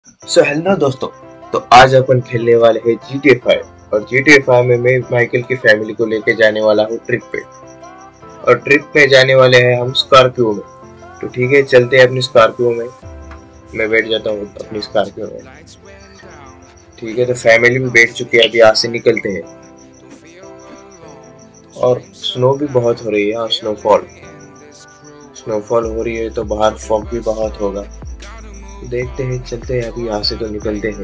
Hello दोस्तों। तो आज अपन खेलने वाले हैं GTA 5 और GTA 5 में मैं माइकल की फैमिली को लेके जाने वाला हूँ ट्रिप पे। और ट्रिप पे जाने वाले हैं हम स्कॉर्पियो में। तो ठीक है, चलते हैं अपनी स्कॉर्पियो में। मैं बैठ जाता हूँ अपनी स्कॉर्पियो में। ठीक है, तो फैमिली भी बैठ चुकी है, अभी यहाँ से निकलते हैं। और स्नो भी बहुत हो रही है यहाँ, स्नोफॉल हो रही है, तो बाहर फॉग भी बहुत होगा। देखते हैं, चलते हैं, अभी यहाँ से तो निकलते हैं।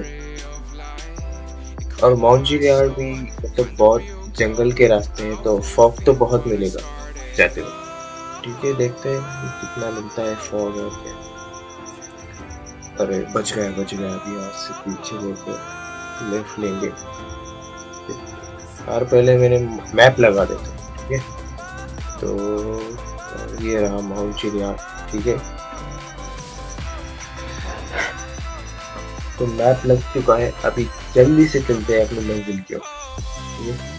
और माउंटेन भी मतलब बहुत जंगल के रास्ते हैं, तो फॉग तो बहुत मिलेगा जाते हुए। ठीक है, देखते हैं कितना मिलता है फॉग और क्या। अरे बच गया, अभी यहाँ से पीछे देखो, लेफ्ट लेंगे। और पहले मैंने मैप लगा देता हूँ, ठीक है। तो ये रहा माउंटेन, ठीक है। तो मैप लग चुका है, अभी जल्दी से चलते हैं अपनी मंजिल की ओर। ठीक है,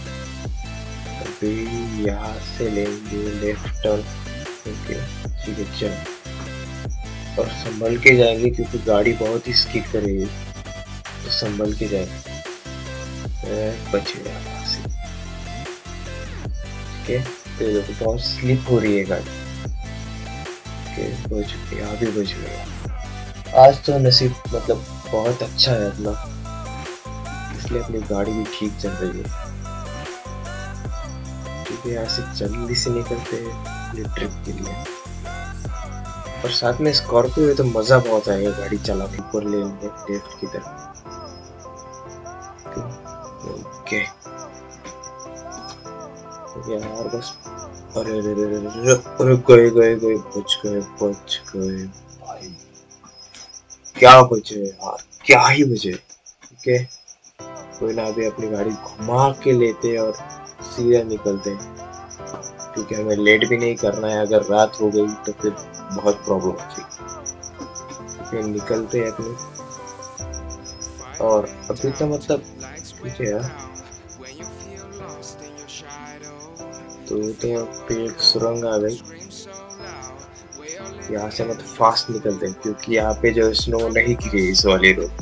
अभी यहाँ से लेंगे लेफ्ट टर्न। ओके, ठीक है, चलो। और संभल के जाएंगे क्योंकि गाड़ी बहुत ही स्किड कर रही है, तो संभल के जाएंगे। बच गया यहाँ से। ओके, तो देखो बहुत स्लिप हो रही है गाड़ी। ओके, बच गया, यहाँ भी बच गया। आज तो नसीब मतलब बहुत अच्छा है अपना, इसलिए अपनी गाड़ी भी ठीक चल रही है। ठीक है, यहाँ से जल्दी से निकलते हैं अपनी ट्रिप के लिए। और साथ में स्कॉर्पियो है तो मजा बहुत आएगा गाड़ी चलाने, ऊपर ले लेंगे लेफ्ट की तरफ। ओके यार, बस अरे अरे अरे अरे अरे, गए बच गए भाई। क्या बचे यार, क्या ही बचे। ओके, कोई ना, अभी अपनी गाड़ी घुमा के लेते हैं और सीधा निकलते हैं, क्योंकि हमें लेट भी नहीं करना है। अगर रात हो गई तो फिर बहुत प्रॉब्लम हो जाएगी। फिर निकलते हैं अपने। और अभी तो मतलब ठीक है यार, तो एक सुरंग आ गई। यहाँ से मतलब फास्ट निकलते हैं, क्योंकि यहाँ पे जो स्नो नहीं गिरी इस वाले रोड।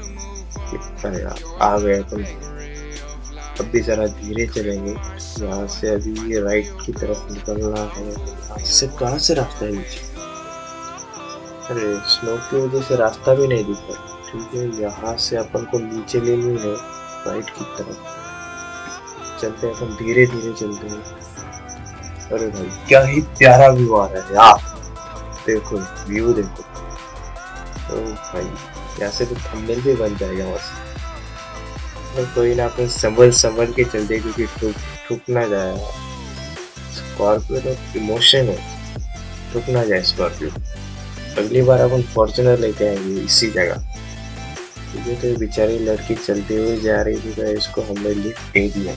आ गए अपन। अभी जरा धीरे चलेंगे, यहाँ से अभी राइट की तरफ निकलना है। यहाँ से कहाँ से रास्ता है नीचे? अरे स्नो की वजह से रास्ता भी नहीं दिख रहा। ठीक है, यहाँ से अपन को नीचे लेनी है राइट की तरफ। चलते हैं अपन, धीरे धीरे चलते हैं। अरे भाई क्या ही प्यारा व्यू आ रहा है यार, देखो व्यू देखो। ओ भाई, यहाँ से तो थंबनेल भी बन जाएगा वहाँ से। तो कोई ना, अपन संभल के चलते, क्योंकि ठुक ना जाए। स्कॉर्पियो तो इमोशन है, ठुक ना जाए स्कॉर्पियो। अगली बार अपन फॉर्च्यूनर लेके आएंगे इसी जगह। ठीक है, तो बेचारी लड़की चलते हुए जा रही थी, तो इसको हमने लिफ्ट दे दिया।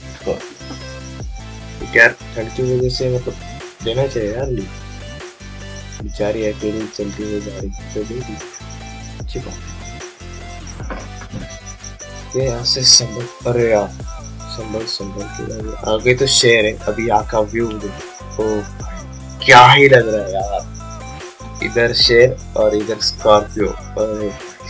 यार ठंड की वजह से मतलब देना चाहिए यार लिफ्ट। बेचारी अकेली चलती हुई जा रही थी, तो दे दी, अच्छी बात। यहाँ से संभल, अरे यार संभल के आगे तो शेर है। अभी यहाँ का व्यू देखो, ओ क्या ही लग रहा है यार, इधर शेर और इधर स्कॉर्पियो। अरे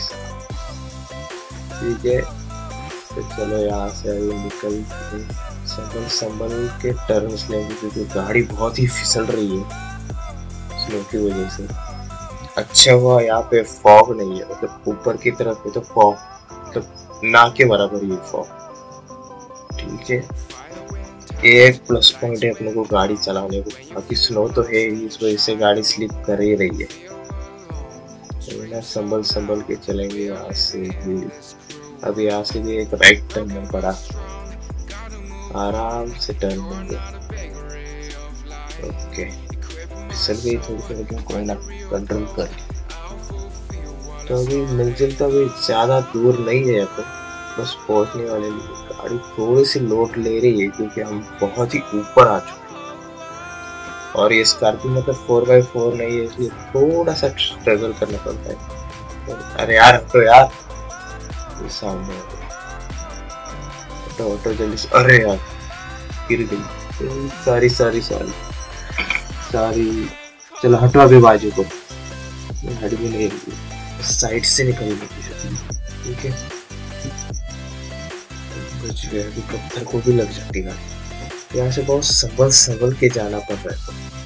ठीक है, तो चलो यहाँ से अभी निकलते हैं। संभल के टर्न्स लेंगे, क्योंकि गाड़ी बहुत ही फिसल रही है स्नो की वजह से। अच्छा हुआ यहाँ पे फॉग नहीं है, मतलब ऊपर की तरफ है तो फॉग मतलब ना के बराबर ही फॉग। ठीक है, एक प्लस पॉइंट है अपने को गाड़ी चलाने को। बाकी स्नो तो है ही, इस वजह से गाड़ी स्लिप कर ही रही है। तो संभल के चलेंगे यहाँ से भी। अभी यहाँ से भी एक राइट टर्न में पड़ा, आराम से टर्न लेंगे। ओके, फिसल गई थोड़ी, लेकिन कोई ना, कंट्रोल कर। तो अभी मंजिल तो अभी ज्यादा दूर नहीं है अपन, बस पहुंचने वाले। गाड़ी थोड़ी सी लोड ले रही है, क्योंकि हम बहुत ही ऊपर आ चुके हैं। और ये स्कॉर्पियो मतलब 4x4 नहीं है, इसलिए थोड़ा सा स्ट्रगल करना पड़ता है। अरे यार तो यार, ये सामने ऑटो जल्दी से। अरे यार गिर गई, सारी। चलो हटवा भी बाजू को, हट भी नहीं रही। साइड से निकलने की जरूरत, ठीक है। बच गया, अभी पत्थर को भी लग जाती गाड़ी। यहाँ से बहुत संभल संभल के जाना पड़ रहा है।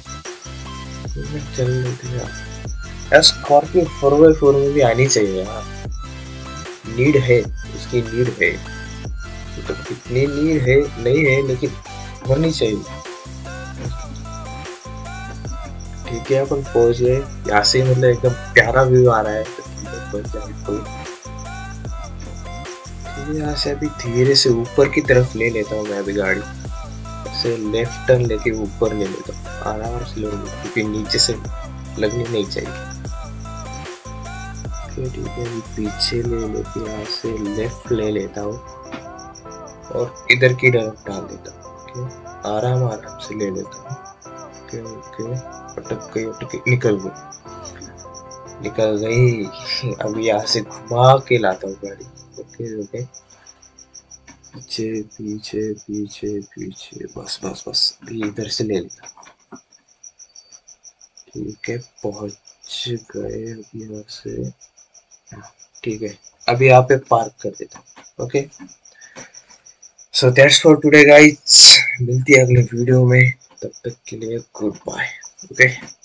चल लेते हैं यार, स्कॉर्पियो 4x4 में भी आनी चाहिए यार, नीड है, उसकी नीड है, तो कितनी नीड है नहीं है लेकिन होनी चाहिए। ठीक है, अपन पहुंच गए यहाँ से, मतलब एकदम प्यारा व्यू आ रहा है। यहाँ से अभी धीरे से ऊपर की तरफ ले लेता हूँ मैं अभी गाड़ी, ऐसे लेफ्ट टर्न लेके ऊपर ले लेता हूँ, आराम से ले, क्योंकि नीचे से लगनी नहीं चाहिए। ठीक है, पीछे ले लेके यहाँ से लेफ्ट ले लेता हूँ और इधर की तरफ डाल देता हूँ। आराम आराम से ले लेता हूँ। ओके, अटक गई, निकल गई। अब यहाँ से घुमा के लाता हूँ गाड़ी। ओके, पीछे, बस अभी इधर से ले लेता हूँ। ठीक है, पहुंच गए अभी यहाँ से। ठीक है, अभी यहाँ पे पार्क कर देता हूँ। Okay, so that's for today guys, मिलती है अगले वीडियो में, तब तक के लिए गुड बाय। ओके।